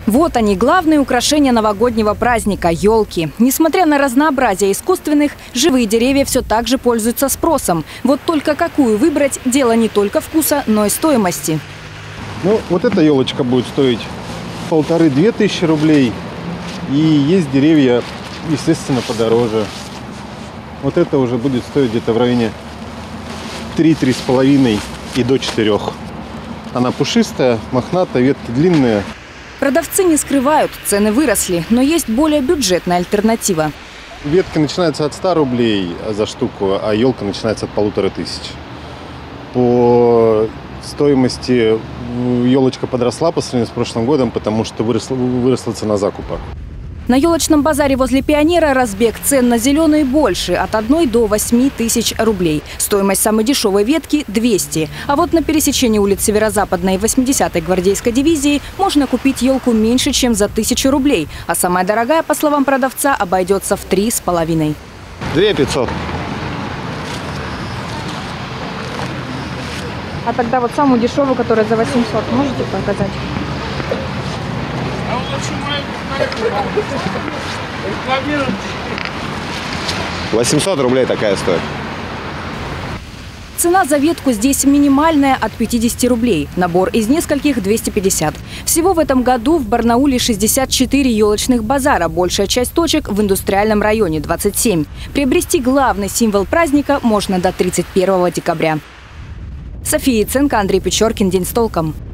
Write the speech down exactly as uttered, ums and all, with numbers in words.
Вот они, главные украшения новогоднего праздника – елки. Несмотря на разнообразие искусственных, живые деревья все так же пользуются спросом. Вот только какую выбрать – дело не только вкуса, но и стоимости. Ну, вот эта елочка будет стоить полторы-две тысячи рублей. И есть деревья, естественно, подороже. Вот это уже будет стоить где-то в районе три-три с половиной и до четырёх. Она пушистая, мохнатая, ветки длинные. Продавцы не скрывают, цены выросли, но есть более бюджетная альтернатива. Ветки начинаются от ста рублей за штуку, а елка начинается от полутора тысяч. По стоимости елочка подросла по сравнению с прошлым годом, потому что выросла, выросла цена закупа. На елочном базаре возле Пионера разбег цен на зеленые больше – от одной до восьми тысяч рублей. Стоимость самой дешевой ветки – двести. А вот на пересечении улиц Северо-Западной и восьмидесятой гвардейской дивизии можно купить елку меньше, чем за тысячу рублей. А самая дорогая, по словам продавца, обойдется в три с половиной. Две пятьсот. А тогда вот самую дешевую, которая за восемьсот, можете показать? восемьсот рублей такая стоит. Цена за ветку здесь минимальная – от пятидесяти рублей. Набор из нескольких – двести пятьдесят. Всего в этом году в Барнауле шестьдесят четыре елочных базара. Большая часть точек в индустриальном районе – двадцать семь. Приобрести главный символ праздника можно до тридцать первого декабря. София Ценко, Андрей Печоркин. День с толком.